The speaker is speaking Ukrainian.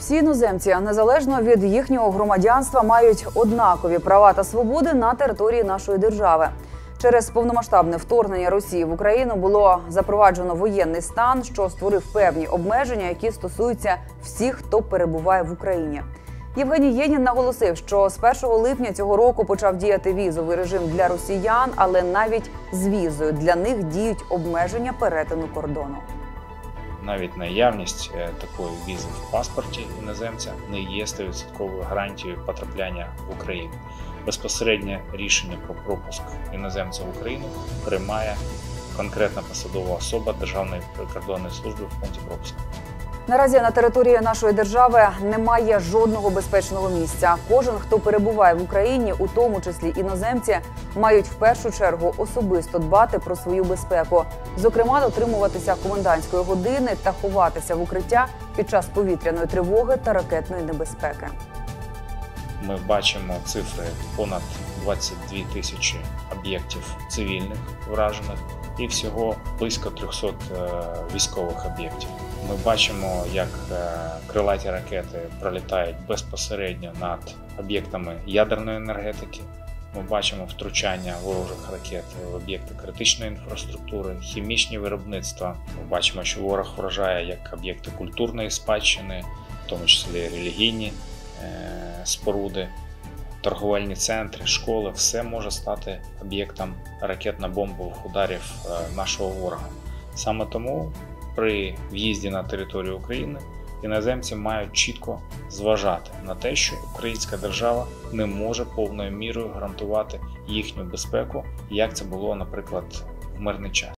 Всі іноземці, незалежно від їхнього громадянства, мають однакові права та свободи на території нашої держави. Через повномасштабне вторгнення Росії в Україну було запроваджено воєнний стан, що створив певні обмеження, які стосуються всіх, хто перебуває в Україні. Євгеній Єнін наголосив, що з 1 липня цього року почав діяти візовий режим для росіян, але навіть з візою для них діють обмеження перетину кордону. Навіть наявність такої візи в паспорті іноземця не є 100% гарантією потрапляння в Україну. Безпосереднє рішення про пропуск іноземця в Україну приймає конкретна посадова особа Державної прикордонної служби в пункті пропуску. Наразі на території нашої держави немає жодного безпечного місця. Кожен, хто перебуває в Україні, у тому числі іноземці, мають в першу чергу особисто дбати про свою безпеку. Зокрема, дотримуватися комендантської години та ховатися в укриття під час повітряної тривоги та ракетної небезпеки. Ми бачимо цифри понад 22 тисячі об'єктів цивільних вражених і всього близько 300 військових об'єктів. Ми бачимо, як крилаті ракети пролітають безпосередньо над об'єктами ядерної енергетики. Ми бачимо втручання ворожих ракет в об'єкти критичної інфраструктури, хімічні виробництва. Ми бачимо, що ворог вражає як об'єкти культурної спадщини, в тому числі релігійні споруди, торговельні центри, школи. Все може стати об'єктом ракетно-бомбових ударів нашого ворога. Саме тому при в'їзді на територію України іноземці мають чітко зважати на те, що українська держава не може повною мірою гарантувати їхню безпеку, як це було, наприклад, в мирний час.